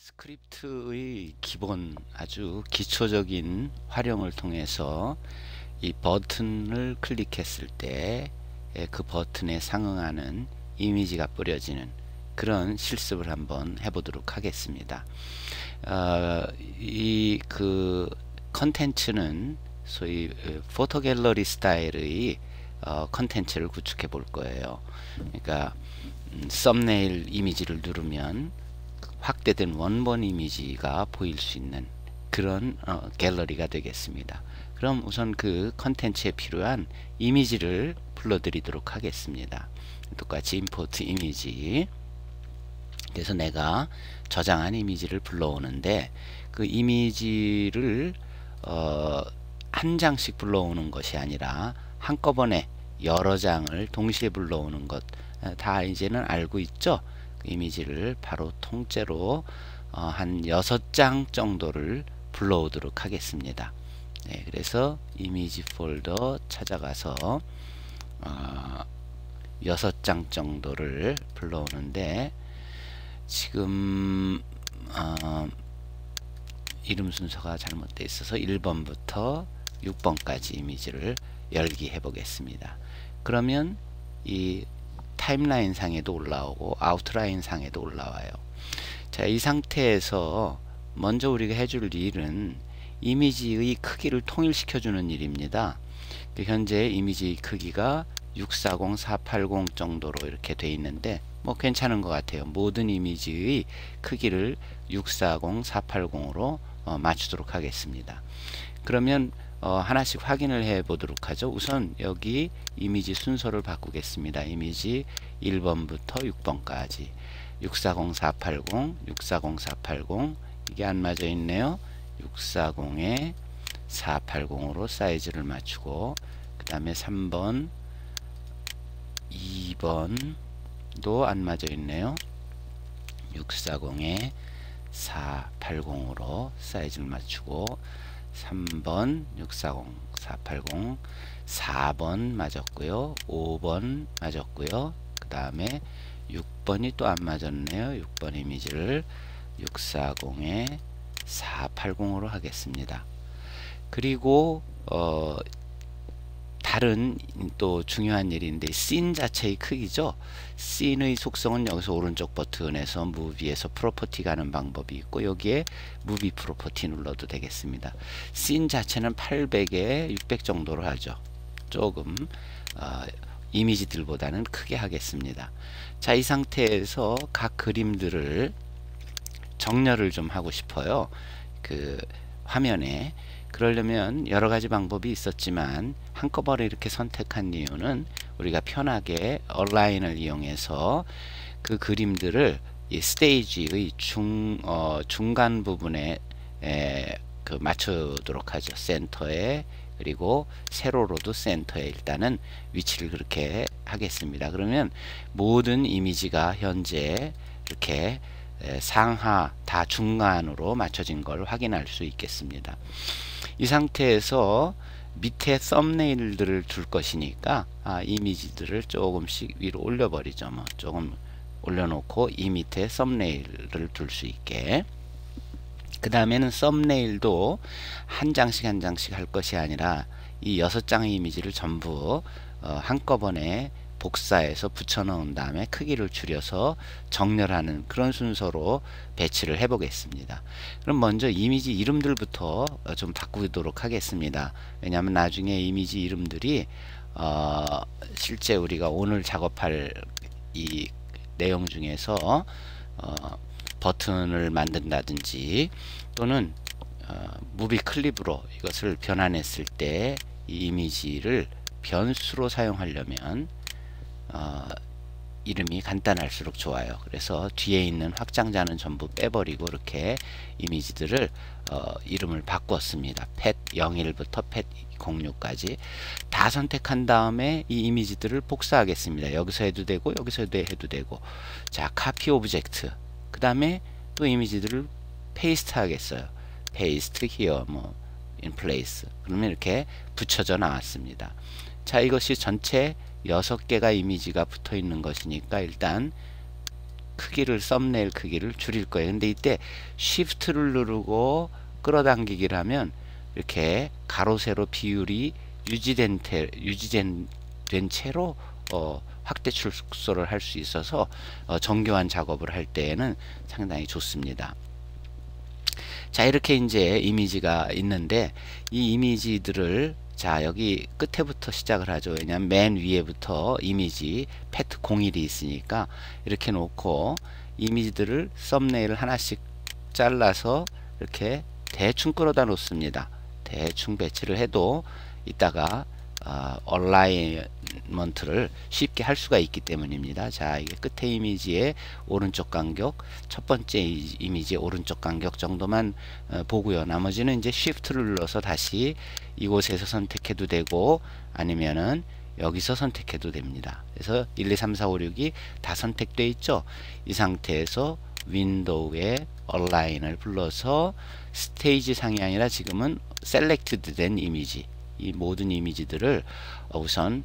스크립트의 기본 아주 기초적인 활용을 통해서 이 버튼을 클릭했을 때 그 버튼에 상응하는 이미지가 뿌려지는 그런 실습을 한번 해보도록 하겠습니다. 이 컨텐츠는 소위 포토 갤러리 스타일의 컨텐츠를 구축해 볼 거예요. 그러니까 썸네일 이미지를 누르면 확대된 원본 이미지가 보일 수 있는 그런 갤러리가 되겠습니다. 그럼 우선 그 컨텐츠에 필요한 이미지를 불러드리도록 하겠습니다. 똑같이 임포트 이미지. 그래서 내가 저장한 이미지를 불러오는데 그 이미지를 한 장씩 불러오는 것이 아니라 한꺼번에 여러 장을 동시에 불러오는 것 다 이제는 알고 있죠? 이미지를 바로 통째로 한 6장 정도를 불러오도록 하겠습니다. 네, 그래서 이미지 폴더 찾아가서 6장 정도를 불러오는데 지금 이름 순서가 잘못되어 있어서 1번부터 6번까지 이미지를 열기해 보겠습니다. 그러면 이 타임라인 상에도 올라오고 아웃라인 상에도 올라와요. 자, 이 상태에서 먼저 우리가 해줄 일은 이미지의 크기를 통일시켜 주는 일입니다. 현재 이미지 크기가 640, 480 정도로 이렇게 돼 있는데 뭐 괜찮은 것 같아요. 모든 이미지의 크기를 640, 480으로 맞추도록 하겠습니다. 그러면 하나씩 확인을 해 보도록 하죠. 우선 여기 이미지 순서를 바꾸겠습니다. 이미지 1번부터 6번까지 640, 480, 640, 480 이게 안 맞아 있네요. 640에 480으로 사이즈를 맞추고 그 다음에 3번 2번도 안 맞아 있네요. 640에 480으로 사이즈를 맞추고 3번 640 480 4번 맞았고요. 5번 맞았고요. 그 다음에 6번이 또 안 맞았네요. 6번 이미지를 640에 480으로 하겠습니다. 그리고 다른 또 중요한 일인데 씬 자체의 크기죠. 씬의 속성은 여기서 오른쪽 버튼에서 무비에서 프로퍼티 가는 방법이 있고 여기에 무비 프로퍼티 눌러도 되겠습니다. 씬 자체는 800에 600 정도로 하죠. 조금 이미지들보다는 크게 하겠습니다. 자, 이 상태에서 각 그림들을 정렬을 좀 하고 싶어요. 그 화면에. 그러려면 여러 가지 방법이 있었지만 한꺼번에 이렇게 선택한 이유는 우리가 편하게 얼라인을 이용해서 그 그림들을 이 스테이지의 중간 부분에 맞추도록 하죠. 센터에 그리고 세로로도 센터에 일단은 위치를 그렇게 하겠습니다. 그러면 모든 이미지가 현재 이렇게 상하 다 중간으로 맞춰진 걸 확인할 수 있겠습니다. 이 상태에서 밑에 썸네일들을 둘 것이니까 이미지들을 조금씩 위로 올려버리죠. 뭐 조금 올려놓고 이 밑에 썸네일을 둘 수 있게. 그 다음에는 썸네일도 한 장씩 한 장씩 할 것이 아니라 이 6장의 이미지를 전부 한꺼번에 복사해서 붙여 넣은 다음에 크기를 줄여서 정렬하는 그런 순서로 배치를 해 보겠습니다. 그럼 먼저 이미지 이름들부터 좀 바꾸도록 하겠습니다. 왜냐하면 나중에 이미지 이름들이 실제 우리가 오늘 작업할 이 내용 중에서 버튼을 만든다든지 또는 무비 클립으로 이것을 변환했을 때 이 이미지를 변수로 사용하려면 이름이 간단할수록 좋아요. 그래서 뒤에 있는 확장자는 전부 빼버리고 이렇게 이미지들을 이름을 바꿨습니다. 펫 01부터 펫 06까지 다 선택한 다음에 이 이미지들을 복사하겠습니다. 여기서 해도 되고 여기서 해도 되고. 자, 카피 오브젝트. 그 다음에 또 이미지들을 페이스트 하겠어요. 페이스트 here 뭐 in place. 그러면 이렇게 붙여져 나왔습니다. 자, 이것이 전체 6개가 이미지가 붙어 있는 것이니까 일단 크기를 썸네일 크기를 줄일 거예요. 근데 이때 Shift를 누르고 끌어당기기를 하면 이렇게 가로 세로 비율이 유지된 채로 확대 축소를 할 수 있어서 정교한 작업을 할 때에는 상당히 좋습니다. 자, 이렇게 이제 이미지가 있는데 이 이미지들을 자, 여기 끝에부터 시작을 하죠. 왜냐하면 맨 위에부터 이미지 패트 01이 있으니까 이렇게 놓고 이미지들을 썸네일을 하나씩 잘라서 이렇게 대충 끌어다 놓습니다. 대충 배치를 해도 이따가 얼라이먼트를 쉽게 할 수가 있기 때문입니다. 자, 이게 끝에 이미지의 오른쪽 간격, 첫 번째 이미지의 오른쪽 간격 정도만 보고요. 나머지는 이제 Shift를 눌러서 다시 이곳에서 선택해도 되고 아니면은 여기서 선택해도 됩니다. 그래서 1, 2, 3, 4, 5, 6이 다 선택되어 있죠. 이 상태에서 윈도우에 얼라인을 불러서 스테이지 상이 아니라 지금은 셀렉트드 된 이미지, 이 모든 이미지들을 우선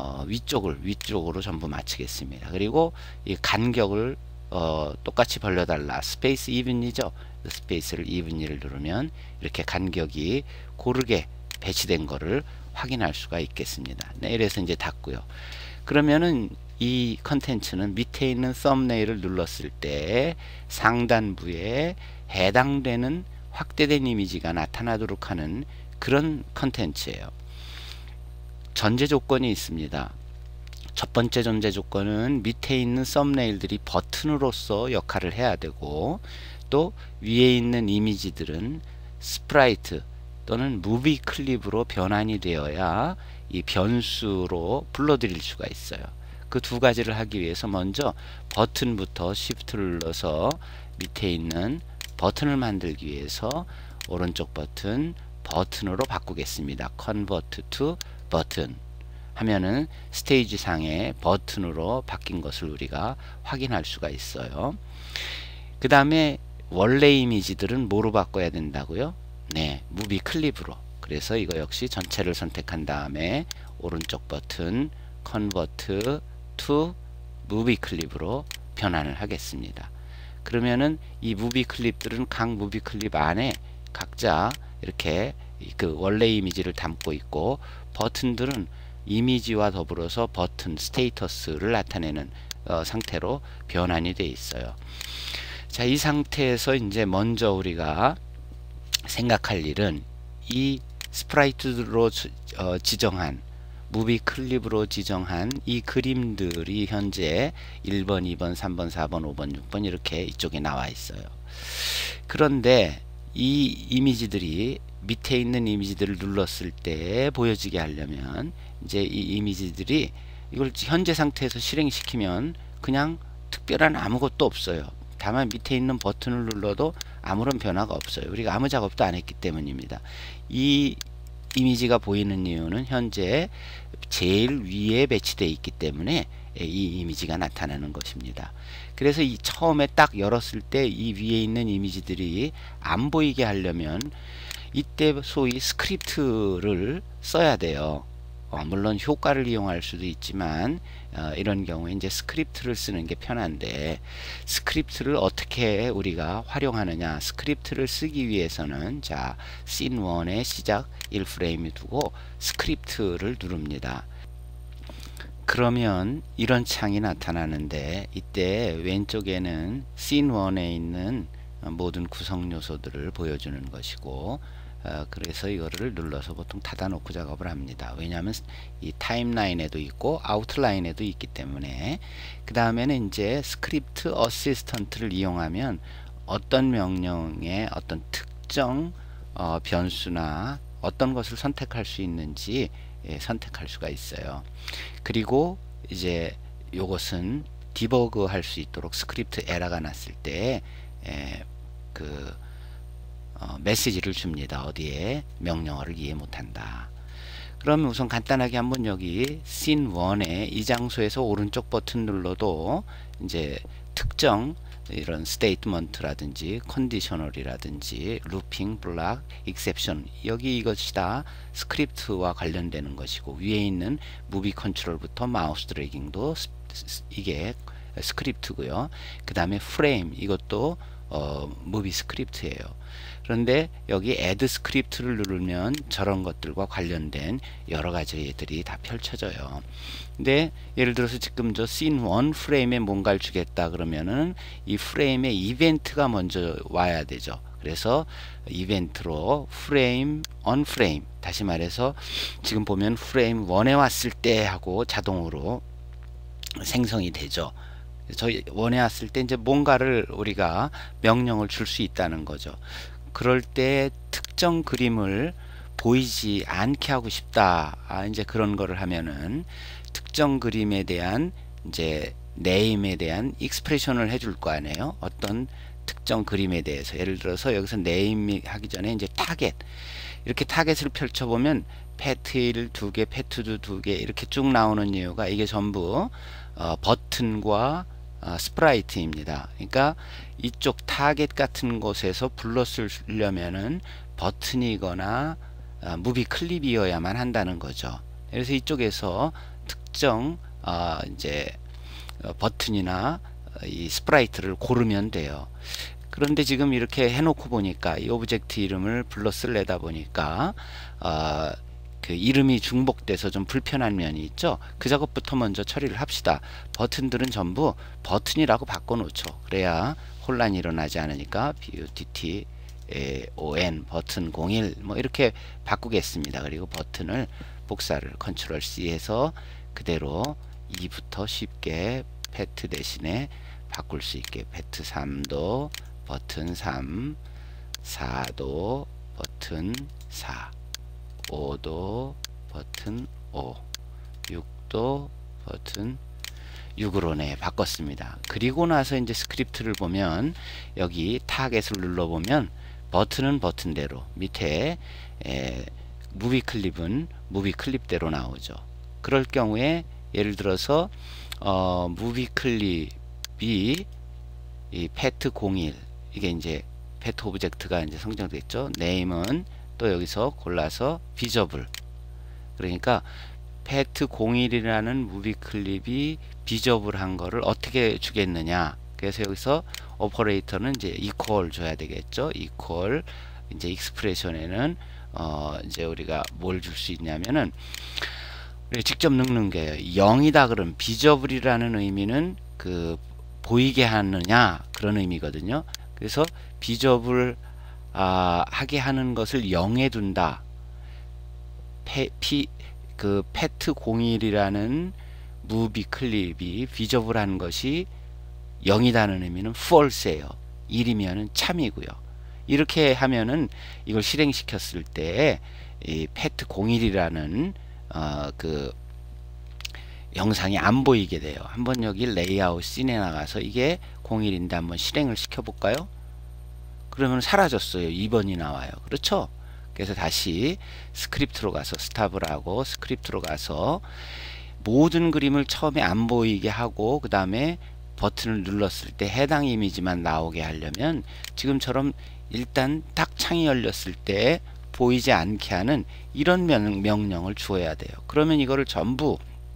위쪽으로 전부 맞추겠습니다. 그리고 이 간격을 똑같이 벌려달라. 스페이스 이븐이죠. 스페이스를 이븐이를 누르면 이렇게 간격이 고르게 배치된 거를 확인할 수가 있겠습니다. 네, 이래서 이제 닫고요. 그러면은 이 컨텐츠는 밑에 있는 썸네일을 눌렀을 때 상단부에 해당되는 확대된 이미지가 나타나도록 하는 그런 컨텐츠예요. 전제 조건이 있습니다. 첫 번째 전제 조건은 밑에 있는 썸네일들이 버튼으로서 역할을 해야 되고 또 위에 있는 이미지들은 스프라이트 또는 무비 클립으로 변환이 되어야 이 변수로 불러들일 수가 있어요. 그 두 가지를 하기 위해서 먼저 버튼부터 Shift를 눌러서 밑에 있는 버튼을 만들기 위해서 오른쪽 버튼으로 바꾸겠습니다. Convert to button 하면은 스테이지 상의 버튼으로 바뀐 것을 우리가 확인할 수가 있어요. 그 다음에 원래 이미지들은 뭐로 바꿔야 된다고요? 네, 무비 클립으로. 그래서 이거 역시 전체를 선택한 다음에 오른쪽 버튼 Convert to 무비 클립으로 변환을 하겠습니다. 그러면은 이 무비 클립들은 각 무비 클립 안에 각자 이렇게 그 원래 이미지를 담고 있고 버튼들은 이미지와 더불어서 버튼 스테이터스를 나타내는 상태로 변환이 되어 있어요. 자, 이 상태에서 이제 먼저 우리가 생각할 일은 이 스프라이트로 지정한 무비 클립으로 지정한 이 그림들이 현재 1번, 2번, 3번, 4번, 5번, 6번 이렇게 이쪽에 나와 있어요. 그런데 이 이미지들이 밑에 있는 이미지들을 눌렀을 때 보여지게 하려면 이제 이 이미지들이 이걸 현재 상태에서 실행시키면 그냥 특별한 아무것도 없어요. 다만 밑에 있는 버튼을 눌러도 아무런 변화가 없어요. 우리가 아무 작업도 안 했기 때문입니다. 이 이미지가 보이는 이유는 현재 제일 위에 배치되어 있기 때문에 이 이미지가 나타나는 것입니다. 그래서 이 처음에 딱 열었을 때 이 위에 있는 이미지들이 안 보이게 하려면 이때 소위 스크립트를 써야 돼요. 물론 효과를 이용할 수도 있지만 이런 경우에 이제 스크립트를 쓰는 게 편한데 스크립트를 어떻게 우리가 활용하느냐. 스크립트를 쓰기 위해서는 자, 씬 1의 시작 1프레임을 두고 스크립트를 누릅니다. 그러면 이런 창이 나타나는데 이때 왼쪽에는 씬 1에 있는 모든 구성 요소들을 보여주는 것이고 그래서 이거를 눌러서 보통 닫아 놓고 작업을 합니다. 왜냐하면 이 타임라인에도 있고 아웃라인에도 있기 때문에. 그 다음에는 이제 스크립트 어시스턴트를 이용하면 어떤 명령에 어떤 특정 변수나 어떤 것을 선택할 수 있는지 선택할 수가 있어요. 그리고 이제 요것은 디버그 할 수 있도록 스크립트 에러가 났을 때 메시지를 줍니다. 어디에 명령어를 이해 못한다. 그러면 우선 간단하게 한번 여기 씬 1의 이 장소에서 오른쪽 버튼 눌러도 이제 특정 이런 스테이트먼트라든지 컨디셔널이라든지 루핑, 블락, 익셉션 여기 이것이 다 스크립트와 관련되는 것이고 위에 있는 무비 컨트롤부터 마우스 드래깅도 이게 스크립트고요. 그 다음에 프레임, 이것도 무비 스크립트예요. 그런데 여기 add 스크립트를 누르면 저런 것들과 관련된 여러 가지들이 다 펼쳐져요. 근데 예를 들어서 지금 저 scene 1 프레임에 뭔가를 주겠다 그러면은 이 프레임에 이벤트가 먼저 와야 되죠. 그래서 이벤트로 프레임 on 프레임, 다시 말해서 지금 보면 프레임 1에 왔을 때 하고 자동으로 생성이 되죠. 저희 1에 왔을 때 이제 뭔가를 우리가 명령을 줄 수 있다는 거죠. 그럴 때 특정 그림을 보이지 않게 하고 싶다. 이제 그런 거를 하면은 특정 그림에 대한 이제 네임에 대한 익스프레션을 해줄 거 아니에요. 어떤 특정 그림에 대해서, 예를 들어서 여기서 네임 하기 전에 이제 타겟, 이렇게 타겟을 펼쳐보면 패트 1 2개, 패트 2 2개 이렇게 쭉 나오는 이유가 이게 전부 버튼과 스프라이트입니다. 그러니까 이쪽 타겟 같은 곳에서 불러 쓰려면은 버튼이거나 무비 클립이어야만 한다는 거죠. 그래서 이쪽에서 특정 이제 버튼이나 이 스프라이트를 고르면 돼요. 그런데 지금 이렇게 해놓고 보니까 이 오브젝트 이름을 불러 쓰려다 보니까 그 이름이 중복돼서 좀 불편한 면이 있죠. 그 작업부터 먼저 처리를 합시다. 버튼들은 전부 버튼이라고 바꿔놓죠. 그래야 혼란이 일어나지 않으니까 BUTTON 버튼 01 뭐 이렇게 바꾸겠습니다. 그리고 버튼을 복사를 컨트롤 C 해서 그대로 2부터 쉽게 패트 대신에 바꿀 수 있게 패트 3도 버튼 3, 4도 버튼 4, 5도 버튼 5, 6도 버튼 6으로 바꿨습니다. 그리고 나서 이제 스크립트를 보면 여기 타겟을 눌러보면 버튼은 버튼대로, 밑에 무비 클립은 무비 클립대로 나오죠. 그럴 경우에 예를 들어서 무비 클립이 이 패트 01, 이게 이제 패트 오브젝트가 이제 성장됐죠. 네임은 또 여기서 골라서 비저블, 그러니까 패트 01이라는 무비 클립이 비저블한 거를 어떻게 주겠느냐. 그래서 여기서 오퍼레이터는 이제 이퀄 줘야 되겠죠. 이퀄, 이제 익스프레션에는 이제 우리가 뭘 줄 수 있냐면은 직접 넣는 게 0이다 그러면 비저블이라는 의미는 그 보이게 하느냐 그런 의미거든요. 그래서 비저블 하게 하는 것을 0에 둔다. 그 패트 01이라는 무비 클립이 비저블한 것이 0이다는 의미는 false예요. 1이면은 참이고요. 이렇게 하면은 이걸 실행시켰을 때 이 패트 01이라는 그 영상이 안 보이게 돼요. 한번 여기 레이아웃 씬에 나가서 이게 01인데 한번 실행을 시켜 볼까요? 그러면 사라졌어요. 2번이 나와요. 그렇죠? 그래서 다시 스크립트로 가서 스탑을 하고 스크립트로 가서 모든 그림을 처음에 안 보이게 하고 그 다음에 버튼을 눌렀을 때 해당 이미지만 나오게 하려면 지금처럼 일단 딱 창이 열렸을 때 보이지 않게 하는 이런 명령을 주어야 돼요. 그러면 이거를 전부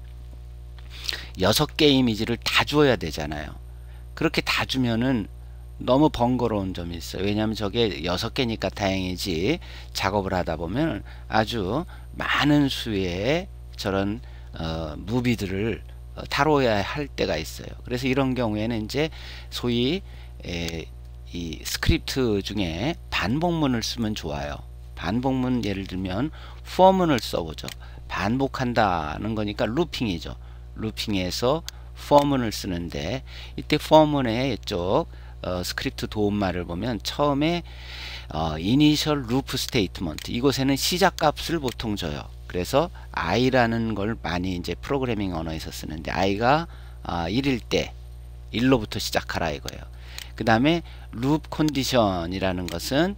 6개 이미지를 다 주어야 되잖아요. 그렇게 다 주면은 너무 번거로운 점이 있어요. 왜냐하면 저게 6개니까 다행이지 작업을 하다 보면 아주 많은 수의 저런 무비들을 다뤄야 할 때가 있어요. 그래서 이런 경우에는 이제 소위 이 스크립트 중에 반복문을 쓰면 좋아요. 반복문, 예를 들면 for문을 써보죠. 반복한다는 거니까 루핑이죠. 루핑에서 for문을 쓰는데 이때 for문의 이쪽 스크립트 도움말을 보면 처음에 initial loop statement, 이곳에는 시작값을 보통 줘요. 그래서 i라는 걸 많이 이제 프로그래밍 언어에서 쓰는데 i가 1일 때 1로부터 시작하라 이거예요. 그 다음에 loop condition이라는 것은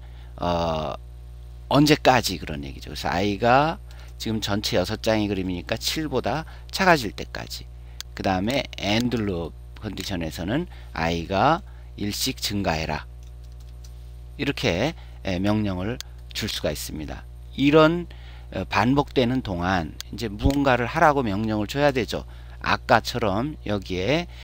언제까지 그런 얘기죠. 그래서 i가 지금 전체 6장의 그림이니까 7보다 작아질 때까지. 그 다음에 end loop 컨디션에서는 i가 1씩 증가해라. 이렇게 명령을 줄 수가 있습니다. 이런 반복되는 동안 이제 무언가를 하라고 명령을 줘야 되죠. 아까처럼 여기에